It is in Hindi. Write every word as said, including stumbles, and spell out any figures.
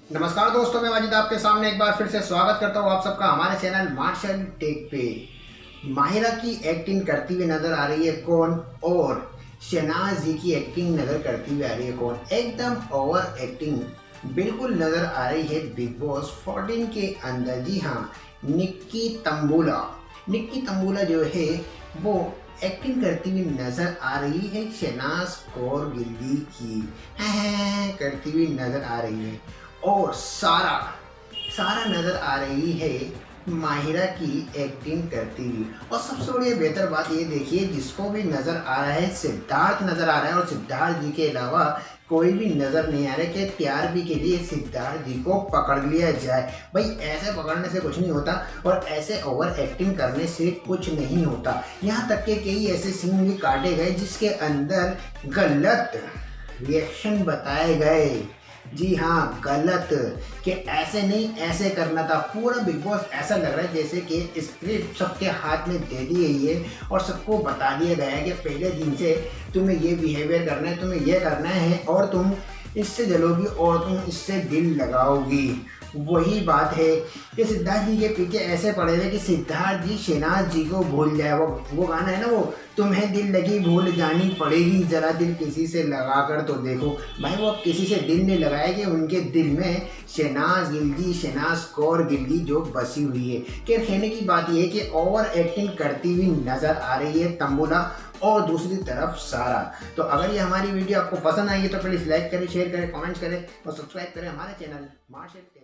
नमस्कार दोस्तों, मैं वाजिद आपके सामने एक बार फिर से स्वागत करता हूँ आप सबका हमारे चैनल मार्शल टेक पे। माहिरा की एक्टिंग करती हुई नजर आ रही है कौन, और शहनाज जी की एक्टिंग नजर करती हुई आ रही है कौन। एकदम ओवर एक्टिंग बिल्कुल नजर आ रही है बिग बॉस चौदह के अंदर। जी हाँ, निक्की तंबुला निक्की तंबुला जो है वो एक्टिंग करती हुई नजर आ रही है शहनाज कौर गिल्ली की है करती हुई नजर आ रही है, और सारा सारा नजर आ रही है माहिरा की एक्टिंग करती हुई। और सबसे बड़ी बेहतर बात ये देखिए, जिसको भी नजर आ रहा है सिद्धार्थ नजर आ रहा है, और सिद्धार्थ जी के अलावा कोई भी नजर नहीं आ रहा है कि टीआरपी के लिए सिद्धार्थ जी को पकड़ लिया जाए। भाई ऐसे पकड़ने से कुछ नहीं होता, और ऐसे ओवर एक्टिंग करने से कुछ नहीं होता। यहाँ तक के कई ऐसे सीन भी काटे गए जिसके अंदर गलत रिएक्शन बताए गए। जी हाँ, गलत, कि ऐसे नहीं ऐसे करना था। पूरा बिग बॉस ऐसा लग रहा है जैसे कि स्क्रिप्ट सबके हाथ में दे दी गई है और सबको बता दिया गया है कि पहले दिन से तुम्हें ये बिहेवियर करना है, तुम्हें ये करना है, और तुम इससे जलोगी और तुम इससे दिल लगाओगी। वही बात है कि सिद्धार्थ जी के पीछे ऐसे पड़े हुए कि सिद्धार्थ जी शहनाज जी को भूल जाए। वो वो गाना है ना, वो तुम्हें दिल लगी भूल जानी पड़ेगी, जरा दिल किसी से लगा कर तो देखो। भाई वो अब किसी से दिल नहीं लगाया कि उनके दिल में शहनाज गिल्ली शहनाज कौर गिल्ली जो बसी हुई है। कि कहने की बात यह है कि ओवर एक्टिंग करती हुई नजर आ रही है तंबुला, और दूसरी तरफ सारा। तो अगर ये हमारी वीडियो आपको पसंद आई है तो प्लीज़ लाइक करें, शेयर करें, कमेंट करें और सब्सक्राइब करें हमारे चैनल मार्शल टेक।